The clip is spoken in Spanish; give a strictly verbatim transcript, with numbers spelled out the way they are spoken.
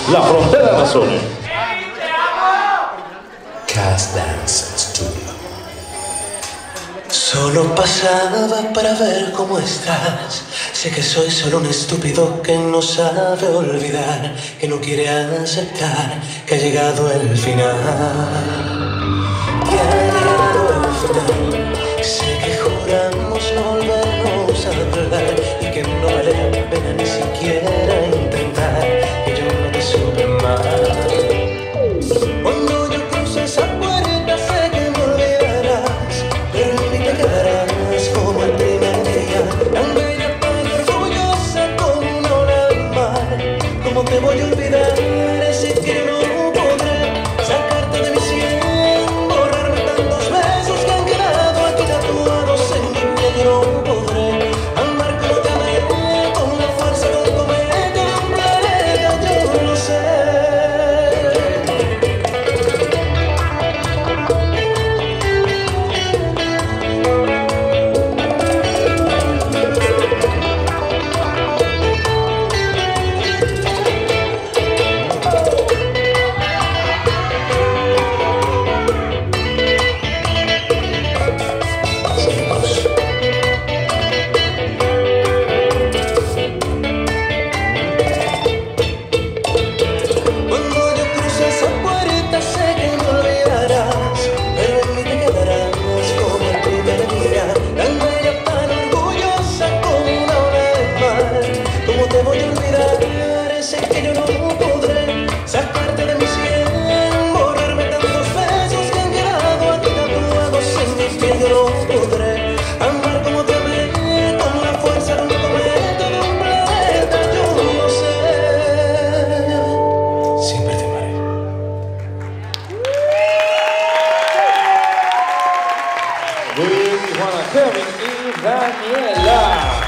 La Frontera de la Zona. Cast Dance Studio. Solo pasaba para ver cómo estás. Sé que soy solo un estúpido que no sabe olvidar, que no quiere aceptar que ha llegado el final. Que ha llegado el final. Sé que juramos no volvernos a hablar y que no vale la pena ni siquiera intentar, que yo no te supe mal. Cuando yo cruce esa puerta sé que me olvidarás, pero en mí te quedarás como el primer día, tan bella, tan orgullosa como una ola de mar. ¿Cómo te voy a olvidar? Sé que no podré sacarte de mi sien, borrarme tantos besos que han quedado aquí tatuados en mi piel. Yo no podré amar como te amé, con la fuerza de un cometa de un planeta, yo lo sé. Luis, Juana, Kevin y Daniela.